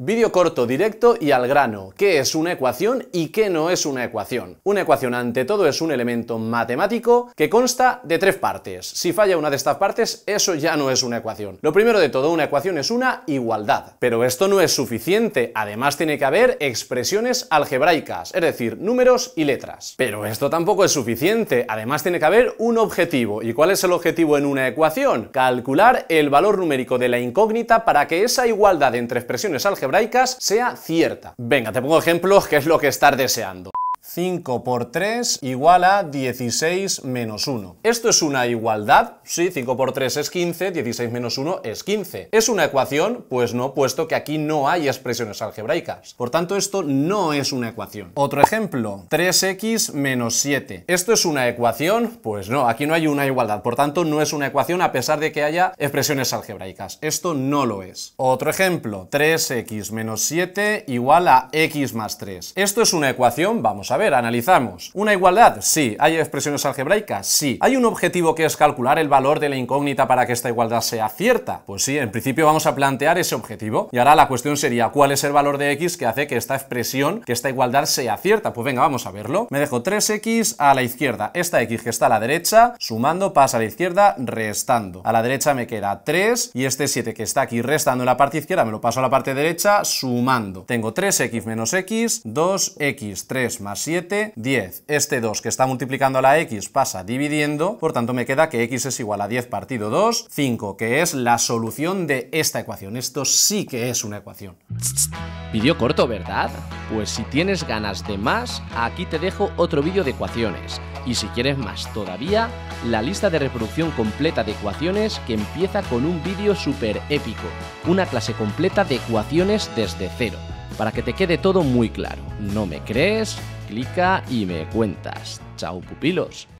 Vídeo corto, directo y al grano. ¿Qué es una ecuación y qué no es una ecuación? Una ecuación, ante todo, es un elemento matemático que consta de 3 partes. Si falla una de estas partes, eso ya no es una ecuación. Lo primero de todo, una ecuación es una igualdad. Pero esto no es suficiente. Además, tiene que haber expresiones algebraicas, es decir, números y letras. Pero esto tampoco es suficiente. Además, tiene que haber un objetivo. ¿Y cuál es el objetivo en una ecuación? Calcular el valor numérico de la incógnita para que esa igualdad entre expresiones algebraicas sea cierta. Venga, te pongo ejemplos, que es lo que estás deseando. 5 por 3 igual a 16 menos 1. ¿Esto es una igualdad? Sí, 5 por 3 es 15, 16 menos 1 es 15. ¿Es una ecuación? Pues no, puesto que aquí no hay expresiones algebraicas. Por tanto, esto no es una ecuación. Otro ejemplo, 3x menos 7. ¿Esto es una ecuación? Pues no, aquí no hay una igualdad. Por tanto, no es una ecuación a pesar de que haya expresiones algebraicas. Esto no lo es. Otro ejemplo, 3x menos 7 igual a x más 3. ¿Esto es una ecuación? Vamos a ver, analizamos. ¿Una igualdad? Sí. ¿Hay expresiones algebraicas? Sí. ¿Hay un objetivo que es calcular el valor de la incógnita para que esta igualdad sea cierta? Pues sí, en principio vamos a plantear ese objetivo. Y ahora la cuestión sería, ¿cuál es el valor de x que hace que esta expresión, que esta igualdad sea cierta? Pues venga, vamos a verlo. Me dejo 3x a la izquierda. Esta x que está a la derecha, sumando, pasa a la izquierda, restando. A la derecha me queda 3 y este 7 que está aquí restando en la parte izquierda me lo paso a la parte derecha, sumando. Tengo 3x menos x, 2x, 3 más 7, 10. Este 2 que está multiplicando a la x pasa dividiendo, por tanto me queda que x es igual a 10 partido 2, 5, que es la solución de esta ecuación. Esto sí que es una ecuación. Vídeo corto, ¿verdad? Pues si tienes ganas de más, aquí te dejo otro vídeo de ecuaciones. Y si quieres más todavía, la lista de reproducción completa de ecuaciones que empieza con un vídeo súper épico. Una clase completa de ecuaciones desde cero, para que te quede todo muy claro. ¿No me crees? Clica y me cuentas. Chao, pupilos.